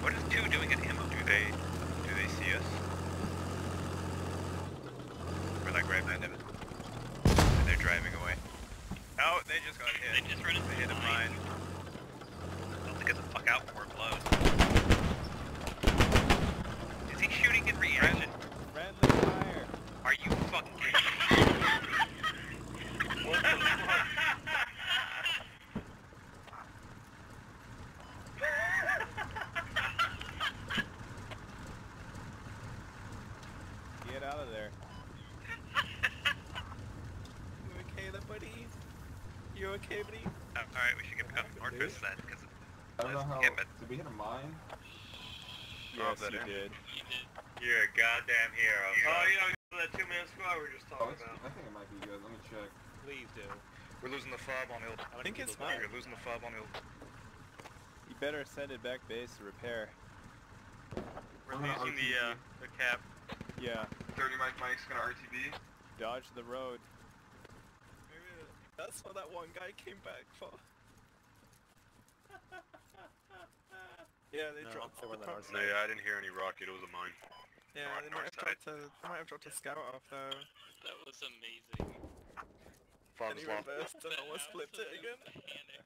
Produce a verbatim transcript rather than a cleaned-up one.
What is two doing at Ammo? Do they, do they see us? We're like right behind them. And they're driving away. Oh, they just got hit. They just run into They hit a mine. I'll have to get the fuck out before it blows. Is he shooting in reaction? Friendly fire. Are you fucking kidding me? What the fuck? Get out of there. You okay there, buddy? You okay, buddy? Uh, Alright, we should get back to Northwest then, because I don't know how. Yeah, but Did we hit a mine? Yes, better. you did. You did. you're a goddamn hero. Oh, you know, that two-man squad we were just Oh, talking it's, about. I think it might be good. Let me check. Please do. We're losing the fob on the old. I think it's We're fine. losing the fob on the old. You better send it back base to repair. We're I'm gonna losing the, R T B. uh, the cap. Yeah. thirty Mike Mike's gonna R T B. Dodge the road. Maybe that's what that one guy came back for. Yeah, they No, dropped. they were they on our dropped- side. Yeah, I didn't hear any rocket. It was a mine. Yeah, North- they north might have side. dropped a. They might have dropped a scout off though. That was amazing. And Fob's he lost. reversed and almost That flipped it absolute again. panic.